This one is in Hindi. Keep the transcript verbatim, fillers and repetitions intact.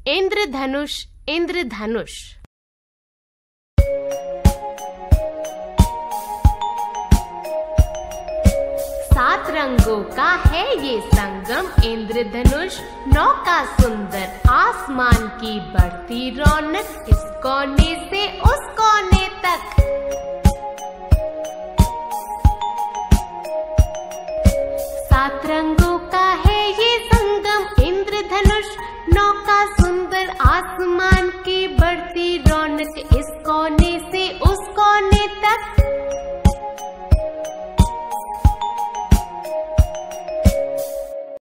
इंद्रधनुष इंद्रधनुष। सात रंगों का है ये संगम इंद्रधनुष, नौका सुंदर आसमान की बढ़ती रौनक, इस कोने से उस कोने तक। सात रंगों का है ये संगम इंद्रधनुष, नौका सुंदर आसमान की बढ़ती रौनक, इस कोने से